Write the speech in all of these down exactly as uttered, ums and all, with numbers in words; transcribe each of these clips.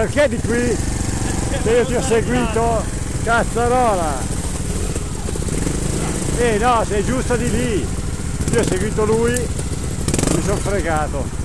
perché di qui? Che io ti ho seguito? Cazzarola! Eh no, sei giusto di lì! Io ho seguito lui, mi sono fregato.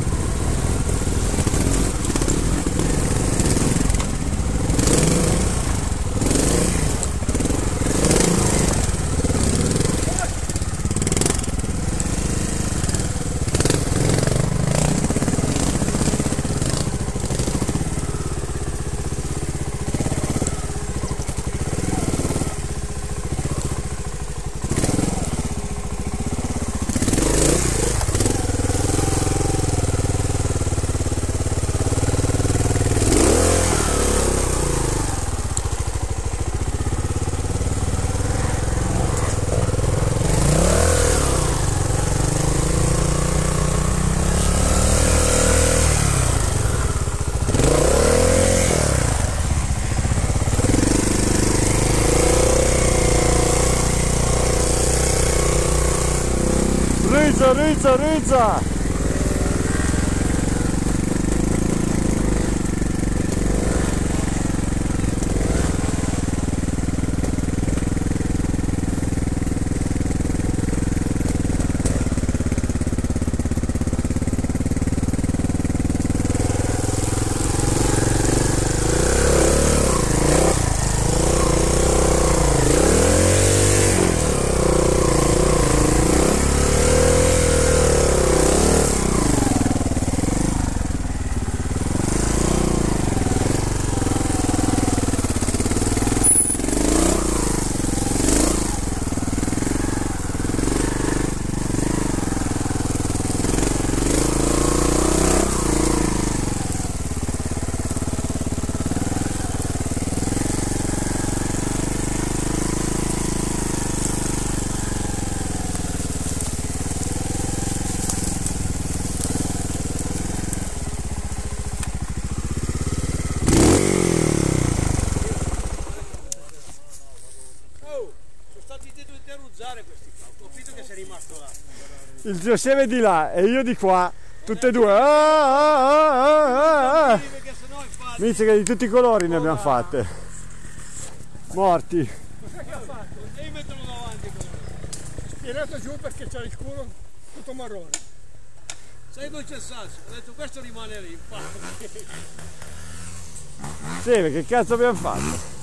Rizza, rizza, rizza! Questi qua. Ho capito che sei rimasto là. Il zio Seve di là e io di qua, tutte e due. Ah, ah, ah, ah. Mica che di tutti i colori ne abbiamo fatte. Morti. Cos'è che ha fatto? Devi metterlo davanti. Spirato giù perché c'è il culo tutto marrone. Sai dove c'è il sasso? Ho detto questo rimane lì. Seve, che cazzo abbiamo fatto?